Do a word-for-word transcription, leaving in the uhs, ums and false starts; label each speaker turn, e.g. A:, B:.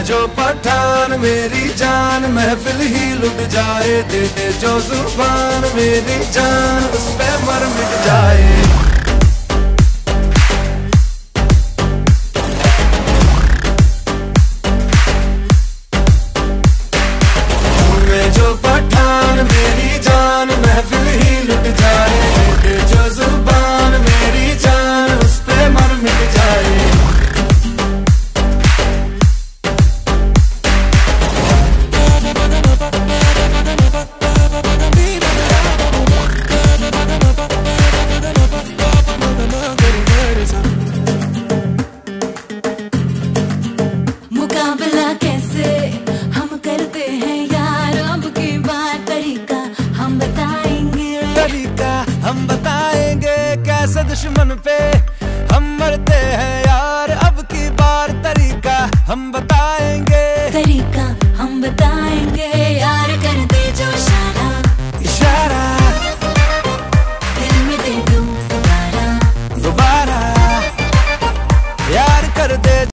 A: मैं जो पठान मेरी जान महफिल ही लुट जाए, दे दे जो जुबान मेरी जान उस पे मर मिट जाए। मैं जो पठान मेरी जान महफिल ही लुट जाए, दे दे जो जुबान मेरी जान उस पे मर मिट जाए।
B: मुकाबला कैसे हम करते हैं यार, अब की बार तरीका हम बताएंगे,
A: तरीका हम बताएंगे कैसे दुश्मन पे हम मरते हैं यार, अब की बार तरीका हम बताएंगे।